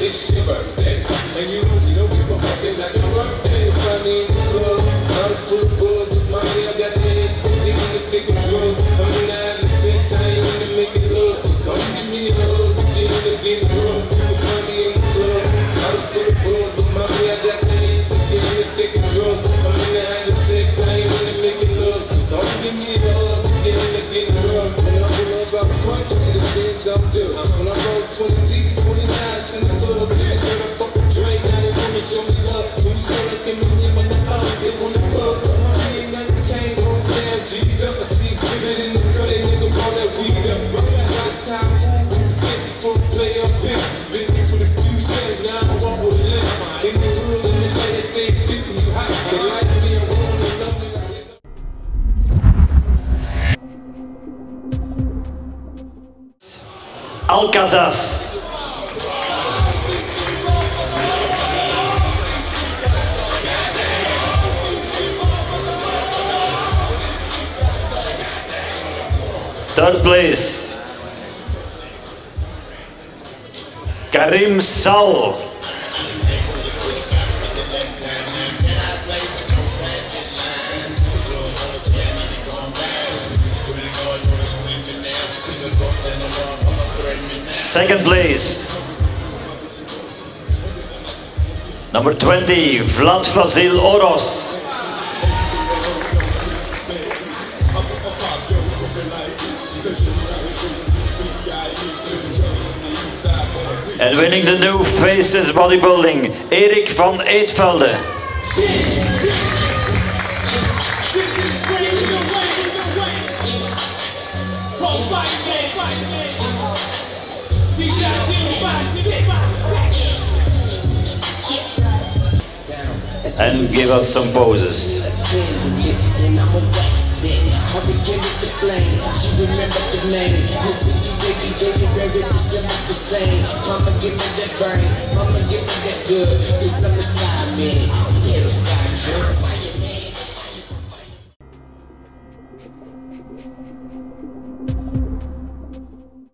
it's your birthday. And you know people fucking at your birthday. Find me in the club, out of football, with money, I got the hits. They need to take a drug. I'm in the having sex, I ain't in to make it love. So come give me a hug, get in and get rough. People find me in the club, out of football, with money, I got the hits. They need to take a drug. I'm in the having sex, I ain't in to make it love. So come give me a hug, get in and get rough. And I'm all about crunch, see the things I'm doing. When I roll 20 deep, 29s in the club, they turn a fucking drink, now they wanna show me love. When we show like them in when the out, they wanna fuck. We ain't nothing changed, hold down, G's up. I see it in the cut, they nigga call that weed up. One time, we was skipping for a play up pick. Been for the few shit, now I walk with a limp. In the hood, in the night, they say 50, you hot. They like me, I want to love me like Alkazzaz. Third place, Karim Salh. Second place, number 20, Vlad Oros. And winning the new Faces Bodybuilding, Erik van Eetvelde. And give us some poses. I began with the flame, she remembered the name. Miss Missy Baby, very December the same. Mama give me that brain, mama give me that good. Cause I'm the fly man, yeah, the fly